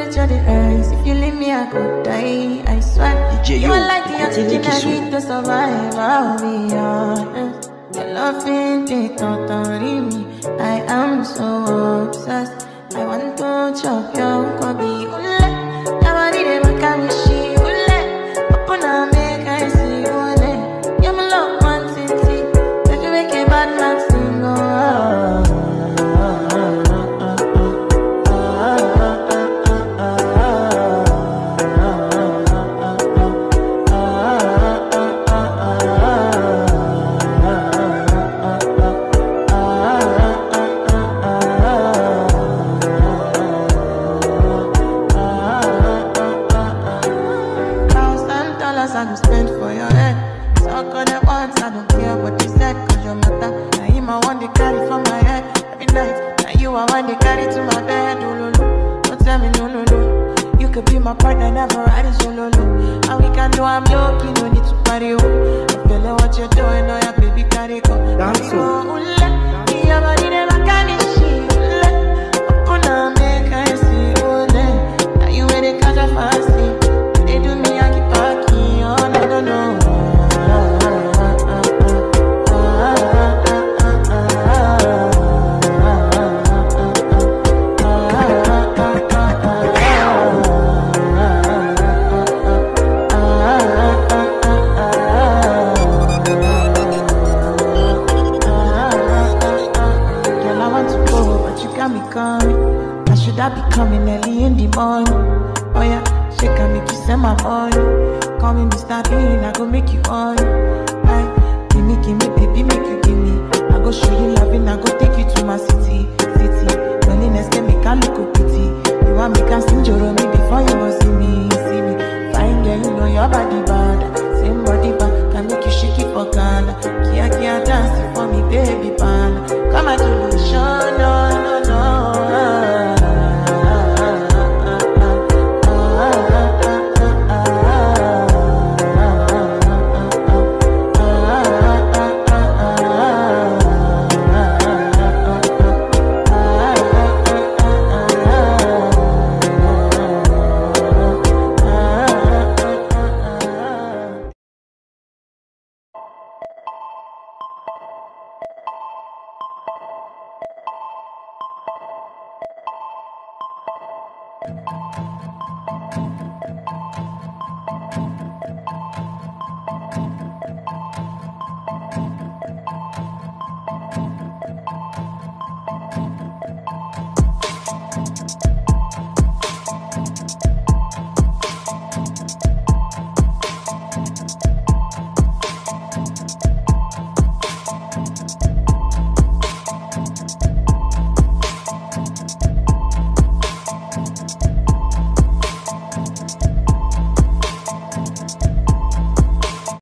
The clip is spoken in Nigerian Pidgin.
temperature the rise. If you leave me, I could die. I swear. You are like the oxygen I need to survive. I'll be honest. Your love ain't it, totally me. I am so obsessed. I want to chop your kobe. Ule, nobody never can me she. Ule, open up, make I see. Ule, you're my love, Nwantiti. If you make a bad man sing, oh. I go spend for your head. Talk on the ones, I don't care what they said. Cause your matter, now him I want to carry for my head. Every night, now you I want to carry to my bed. Oh, no, no, don't tell me no, no, no. You could be my partner, never ride it solo, no. And we can do, I'm lucky, no need to party, oh. I feel like what you're doing, oh yeah, baby, carry go. Dance, oh, your body never can be she. Open up, make I see, oh, now you ready, catch a fancy. They do me, I keep parking. No, no. Girl, I want to go, but you got me coming. I should have be coming early in the morning. Oh yeah, she can make you send my money. Call me Mr. Bean, I go make you on. Give me, baby, make you give me. I go show you loving, I go take you to my city. Loneliness can make I look up.